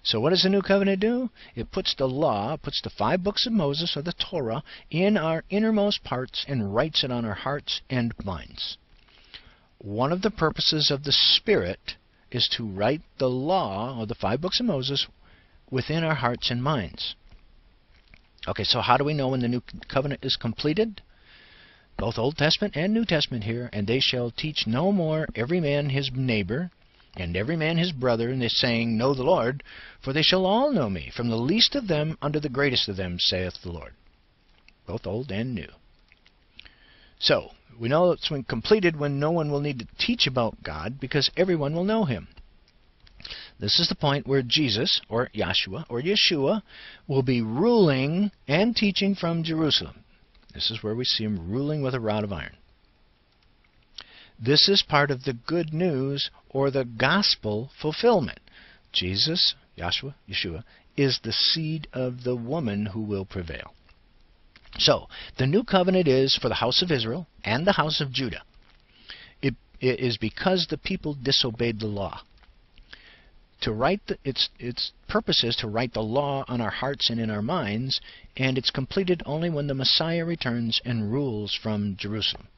So what does the New Covenant do? It puts the law, puts the five books of Moses, or the Torah, in our innermost parts and writes it on our hearts and minds. One of the purposes of the Spirit is to write the law, or the five books of Moses, within our hearts and minds. Okay, so how do we know when the New Covenant is completed? Both Old Testament and New Testament here. And they shall teach no more every man his neighbor, and every man his brother, and they saying, Know the Lord, for they shall all know me, from the least of them unto the greatest of them, saith the Lord. Both Old and New. So, we know it's when completed when no one will need to teach about God, because everyone will know Him. This is the point where Jesus, or Yahshua, or Yeshua, will be ruling and teaching from Jerusalem. This is where we see Him ruling with a rod of iron. This is part of the good news, or the gospel fulfillment. Jesus, Yahshua, Yeshua, is the seed of the woman who will prevail. So, the new covenant is for the house of Israel and the house of Judah. It, it is because the people disobeyed the law. To write the, its, its purpose is to write the law on our hearts and in our minds, and it's completed only when the Messiah returns and rules from Jerusalem.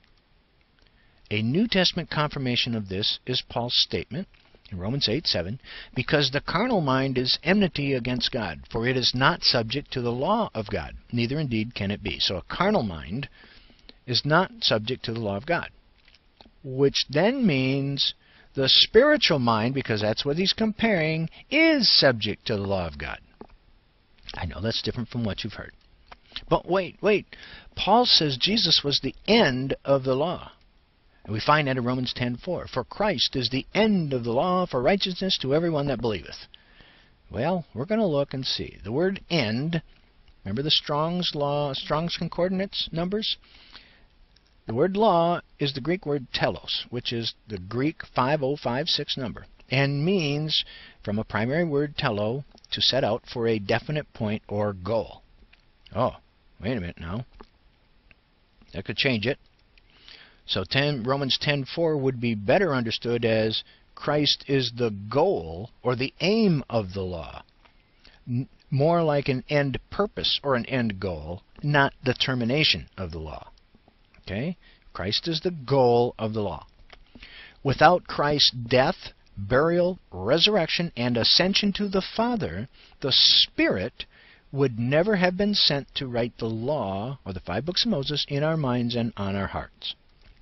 A New Testament confirmation of this is Paul's statement in Romans eight seven, because the carnal mind is enmity against God, for it is not subject to the law of God, neither indeed can it be. So a carnal mind is not subject to the law of God, which then means the spiritual mind, because that's what he's comparing, is subject to the law of God. I know that's different from what you've heard. But wait, wait. Paul says Jesus was the end of the law. And we find that in Romans ten four. For Christ is the end of the law for righteousness to everyone that believeth. Well, we're going to look and see. The word end, remember the Strong's law, Strong's concordance numbers? The word law is the Greek word telos, which is the Greek five oh five six number, and means, from a primary word telo, to set out for a definite point or goal. Oh, wait a minute now. That could change it. So ten, Romans ten four would be better understood as Christ is the goal or the aim of the law. N- more like an end purpose or an end goal, not the termination of the law. Okay? Christ is the goal of the law. Without Christ's death, burial, resurrection, and ascension to the Father, the Spirit would never have been sent to write the law or the five books of Moses in our minds and on our hearts.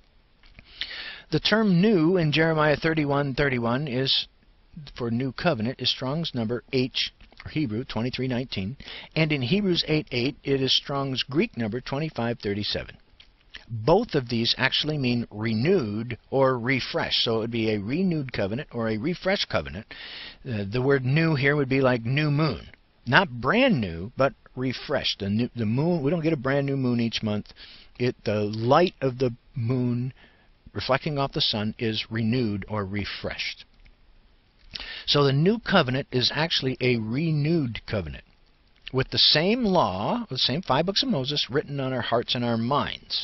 The term new in Jeremiah thirty-one thirty-one is, for new covenant, is Strong's number H, or Hebrew, twenty-three nineteen, and in Hebrews eight eight it is Strong's Greek number twenty-five thirty-seven. Both of these actually mean renewed or refreshed. So it would be a renewed covenant or a refreshed covenant. Uh, the word new here would be like new moon. Not brand new, but refreshed. The, new, the moon, we don't get a brand new moon each month. It, the light of the moon reflecting off the sun is renewed or refreshed. So the new covenant is actually a renewed covenant with the same law, the same five books of Moses written on our hearts and our minds.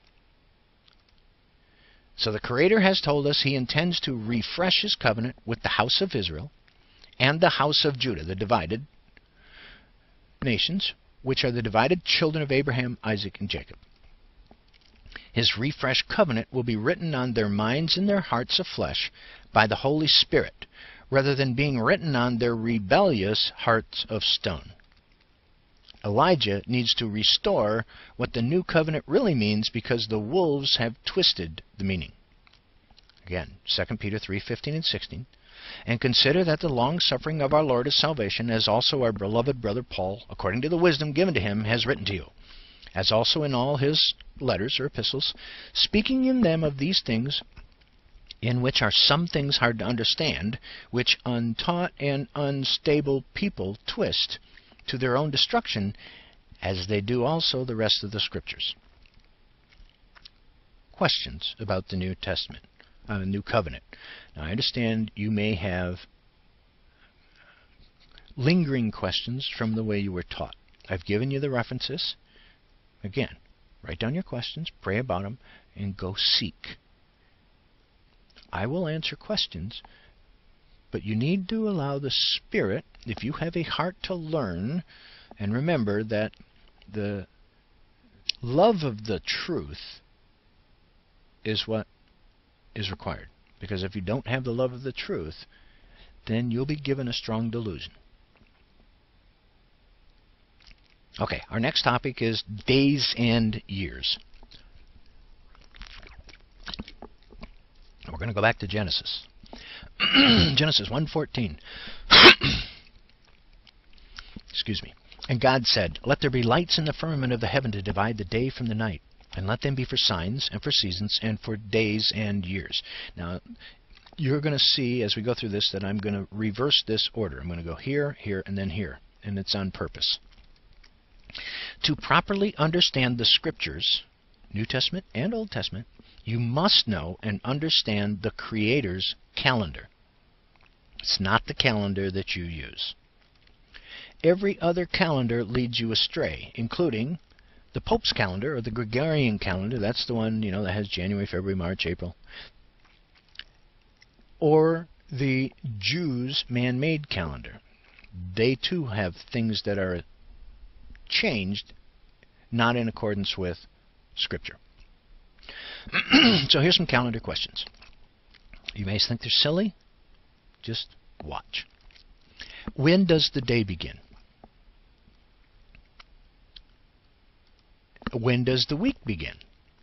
So the Creator has told us He intends to refresh His covenant with the house of Israel and the house of Judah, the divided nations, which are the divided children of Abraham, Isaac, and Jacob. His refreshed covenant will be written on their minds and their hearts of flesh by the Holy Spirit, rather than being written on their rebellious hearts of stone. Elijah needs to restore what the new covenant really means because the wolves have twisted the meaning. Again, Second Peter three fifteen and sixteen. And consider that the long-suffering of our Lord is salvation, as also our beloved brother Paul, according to the wisdom given to him, has written to you, as also in all his letters or epistles, speaking in them of these things, in which are some things hard to understand, which untaught and unstable people twist to their own destruction, as they do also the rest of the Scriptures. Questions about the New Testament, uh, the New Covenant. Now, I understand you may have lingering questions from the way you were taught. I've given you the references. Again, write down your questions, pray about them, and go seek. I will answer questions, But you need to allow the Spirit, if you have a heart to learn, and remember that the love of the truth is what is required. Because if you don't have the love of the truth, then you'll be given a strong delusion. Okay, our next topic is days and years. We're going to go back to Genesis. Genesis one fourteen. Excuse me. And God said, "Let there be lights in the firmament of the heaven to divide the day from the night, and let them be for signs and for seasons and for days and years." Now, you're going to see as we go through this that I'm going to reverse this order. I'm going to go here, here, and then here. And it's on purpose. To properly understand the Scriptures, New Testament and Old Testament, you must know and understand the Creator's calendar. It's not the calendar that you use. Every other calendar leads you astray, including the Pope's calendar or the Gregorian calendar. That's the one, you know, that has January, February, March, April. Or the Jews' man-made calendar. They too have things that are changed, not in accordance with Scripture. So here's some calendar questions. You may think they're silly. Just watch. When does the day begin? When does the week begin?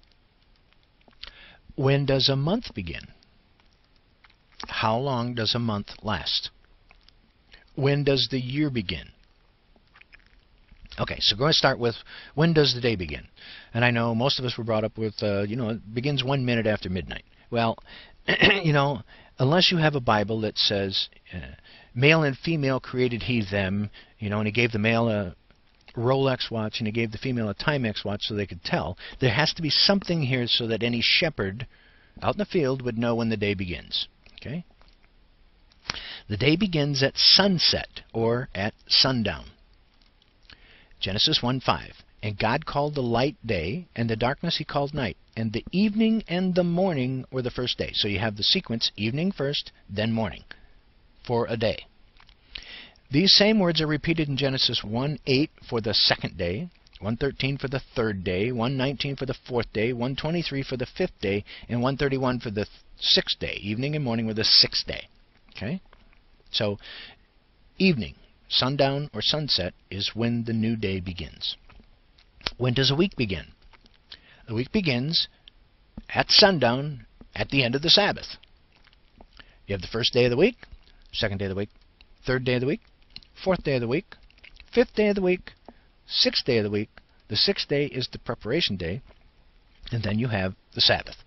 When does a month begin? How long does a month last? When does the year begin? Okay, so we're going to start with, when does the day begin? And I know most of us were brought up with, uh, you know, it begins one minute after midnight. Well, you know, unless you have a Bible that says, uh, male and female created he them, you know, and he gave the male a Rolex watch and he gave the female a Timex watch so they could tell, there has to be something here so that any shepherd out in the field would know when the day begins. Okay? The day begins at sunset or at sundown. Genesis one five. And God called the light day, and the darkness he called night. And the evening and the morning were the first day. So you have the sequence, evening first, then morning, for a day. These same words are repeated in Genesis one eight for the second day, one thirteen for the third day, one nineteen for the fourth day, one twenty-three for the fifth day, and one thirty-one for the sixth day. Evening and morning were the sixth day. Okay? So, evening, sundown or sunset, is when the new day begins. When does a week begin? The week begins at sundown at the end of the Sabbath. You have the first day of the week, second day of the week, third day of the week, fourth day of the week, fifth day of the week, sixth day of the week. The sixth day is the preparation day, and then you have the Sabbath.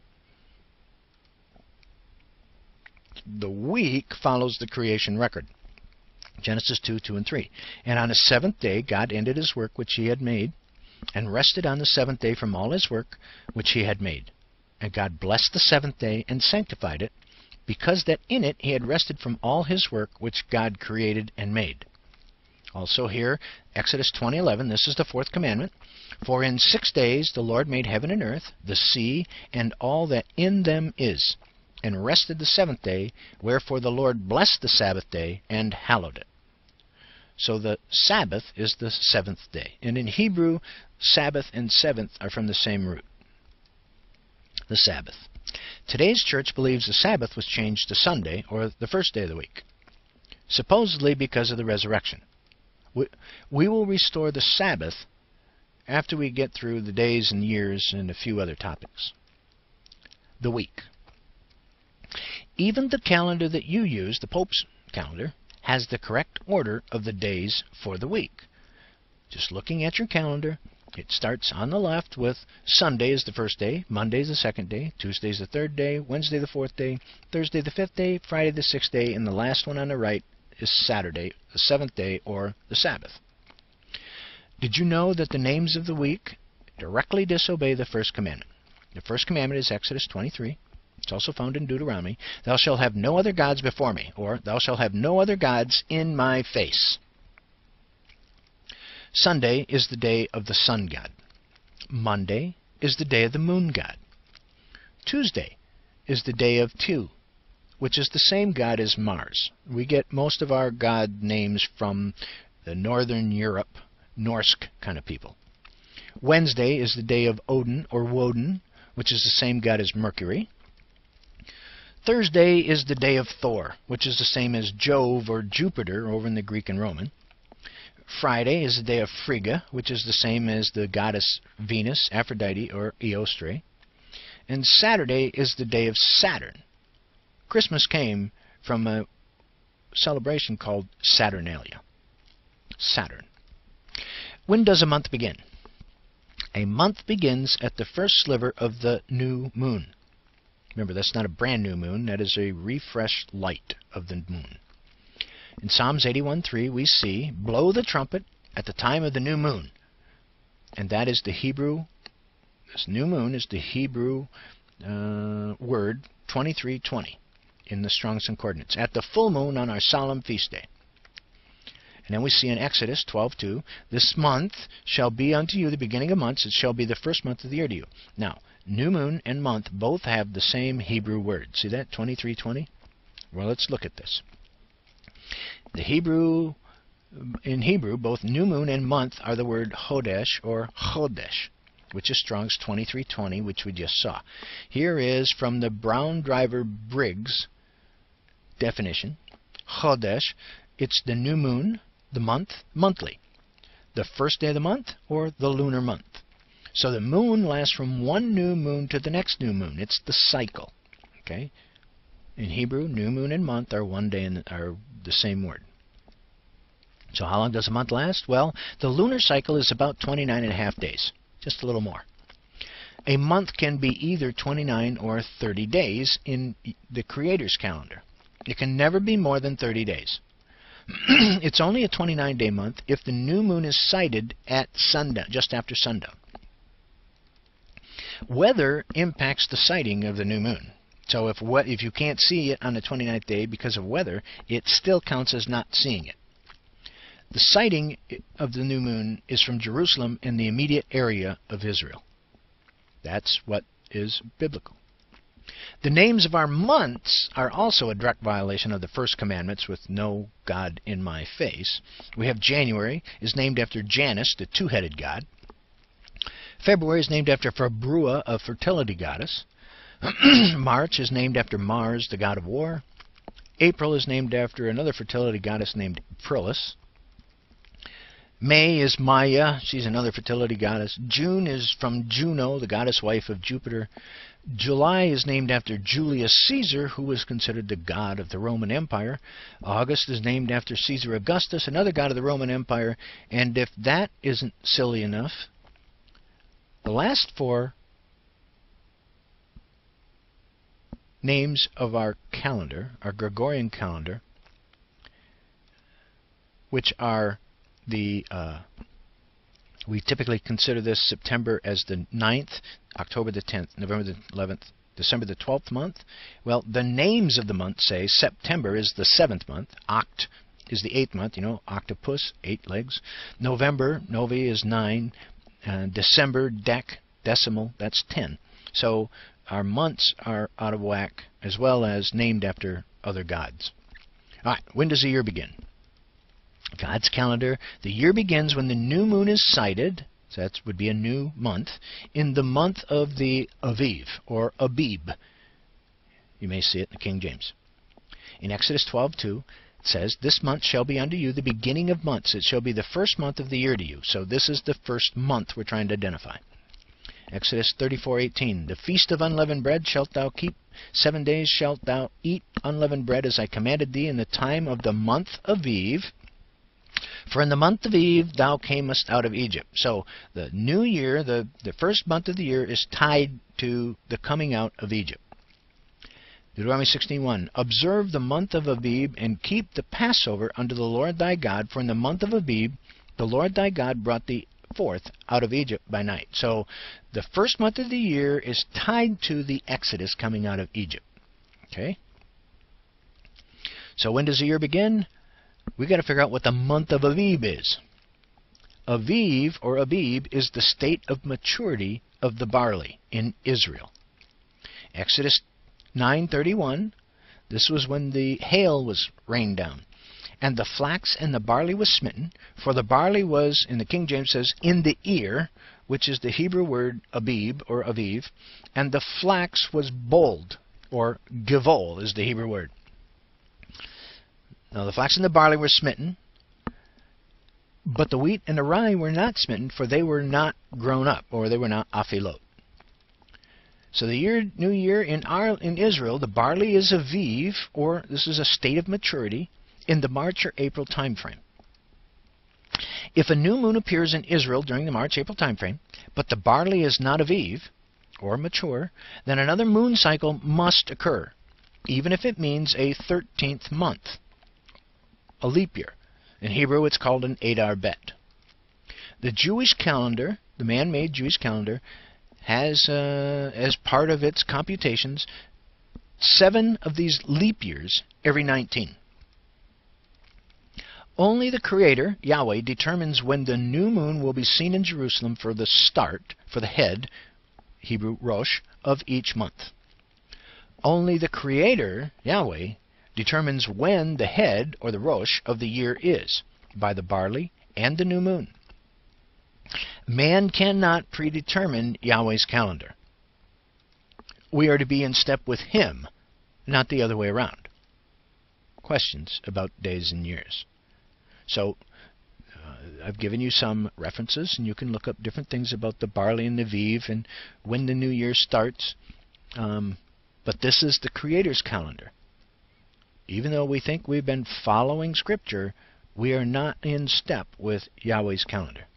The week follows the creation record. Genesis two, two, and three. And on the seventh day God ended his work which he had made, and rested on the seventh day from all his work which he had made. And God blessed the seventh day and sanctified it, because that in it he had rested from all his work which God created and made. Also here, Exodus twenty eleven, this is the fourth commandment. For in six days the Lord made heaven and earth, the sea, and all that in them is, and rested the seventh day. Wherefore the Lord blessed the Sabbath day and hallowed it. So the Sabbath is the seventh day. And in Hebrew, Sabbath and seventh are from the same root. The Sabbath. Today's church believes the Sabbath was changed to Sunday, or the first day of the week, supposedly because of the resurrection. We, we will restore the Sabbath after we get through the days and years and a few other topics. The week. Even the calendar that you use, the Pope's calendar, has the correct order of the days for the week. Just looking at your calendar, it starts on the left with Sunday is the first day, Monday is the second day, Tuesday is the third day, Wednesday the fourth day, Thursday the fifth day, Friday the sixth day, and the last one on the right is Saturday, the seventh day, or the Sabbath. Did you know that the names of the week directly disobey the first commandment? The first commandment is Exodus twenty-three. It's also found in Deuteronomy. Thou shalt have no other gods before me, or thou shalt have no other gods in my face. Sunday is the day of the sun god. Monday is the day of the moon god. Tuesday is the day of Tu. which is the same god as Mars. We get most of our god names from the Northern Europe, Norse kind of people. Wednesday is the day of Odin or Woden, which is the same god as Mercury. Thursday is the day of Thor, which is the same as Jove or Jupiter over in the Greek and Roman. Friday is the day of Frigga, which is the same as the goddess Venus, Aphrodite, or Eostre. And Saturday is the day of Saturn. Christmas came from a celebration called Saturnalia. Saturn. When does a month begin? A month begins at the first sliver of the new moon. Remember, that's not a brand new moon. That is a refreshed light of the moon. In Psalms eighty-one three, we see, blow the trumpet at the time of the new moon. And that is the Hebrew, this new moon is the Hebrew uh, word twenty-three twenty in the Strong's Concordance. At the full moon on our solemn feast day. And then we see in Exodus twelve two, this month shall be unto you the beginning of months. It shall be the first month of the year to you. Now, new moon and month both have the same Hebrew word. See that, twenty-three twenty? Well, let's look at this. The Hebrew, in Hebrew, both new moon and month are the word Hodesh or Chodesh, which is Strong's twenty-three twenty, which we just saw. Here is from the Brown Driver Briggs definition. Chodesh, it's the new moon, the month, monthly. The first day of the month or the lunar month. So the moon lasts from one new moon to the next new moon. It's the cycle. Okay? In Hebrew, new moon and month are one day and are the same word. So how long does a month last? Well, the lunar cycle is about twenty-nine and a half days. Just a little more. A month can be either twenty-nine or thirty days in the Creator's calendar. It can never be more than thirty days. It's only a twenty-nine day month if the new moon is sighted at sundown, just after sundown. Weather impacts the sighting of the new moon. So if what if you can't see it on the twenty-ninth day because of weather, it still counts as not seeing it. The sighting of the new moon is from Jerusalem and the immediate area of Israel. That's what is biblical. The names of our months are also a direct violation of the first commandments with no God in my face. We have January is named after Janus, the two-headed god. February is named after Fabrua, a fertility goddess. March is named after Mars, the god of war. April is named after another fertility goddess named Aprilis. May is Maya. She's another fertility goddess. June is from Juno, the goddess wife of Jupiter. July is named after Julius Caesar, who was considered the god of the Roman Empire. August is named after Caesar Augustus, another god of the Roman Empire. And if that isn't silly enough, the last four names of our calendar, our Gregorian calendar, which are the, uh, we typically consider this September as the ninth, October the tenth, November the eleventh, December the twelfth month. Well, the names of the months say September is the seventh month, Oct is the eighth month, you know, octopus, eight legs. November, Novi is nine, uh, December, Dec, decimal, that's ten. So our months are out of whack, as well as named after other gods. All right, when does the year begin? God's calendar, the year begins when the new moon is sighted, so that would be a new month, in the month of the Aviv, or Abib. You may see it in the King James. In Exodus twelve two, it says, this month shall be unto you the beginning of months. It shall be the first month of the year to you. So this is the first month we're trying to identify. Exodus thirty-four eighteen, the feast of unleavened bread shalt thou keep. Seven days shalt thou eat unleavened bread as I commanded thee in the time of the month Aviv. For in the month of Eve thou camest out of Egypt. So the new year, the, the first month of the year, is tied to the coming out of Egypt. Deuteronomy sixteen one, observe the month of Abib, and keep the Passover unto the Lord thy God, for in the month of Abib the Lord thy God brought thee forth out of Egypt by night. So the first month of the year is tied to the Exodus coming out of Egypt. Okay? So when does the year begin? We've got to figure out what the month of Aviv is. Aviv, or Abib, is the state of maturity of the barley in Israel. Exodus nine thirty-one, This was when the hail was rained down. And the flax and the barley was smitten, for the barley was, in the King James says, in the ear, which is the Hebrew word abib or aviv, and the flax was bold, or givol is the Hebrew word. Now the flax and the barley were smitten, but the wheat and the rye were not smitten, for they were not grown up, or they were not afilot. So the year, new year in, our, in Israel, the barley is aviv, or this is a state of maturity, in the March or April time frame. If a new moon appears in Israel during the March-April time frame, but the barley is not aviv, or mature, then another moon cycle must occur, even if it means a thirteenth month, a leap year. In Hebrew, it's called an Adar Bet. The Jewish calendar, the man-made Jewish calendar, has, uh, as part of its computations, seven of these leap years every nineteen. Only the Creator, Yahweh, determines when the new moon will be seen in Jerusalem for the start, for the head, Hebrew Rosh, of each month. Only the Creator, Yahweh, determines when the head, or the Rosh, of the year is, by the barley and the new moon. Man cannot predetermine Yahweh's calendar. We are to be in step with Him, not the other way around. Questions about days and years. So, uh, I've given you some references, and you can look up different things about the barley and the aviv and when the new year starts. Um, but this is the Creator's calendar. Even though we think we've been following Scripture, we are not in step with Yahweh's calendar.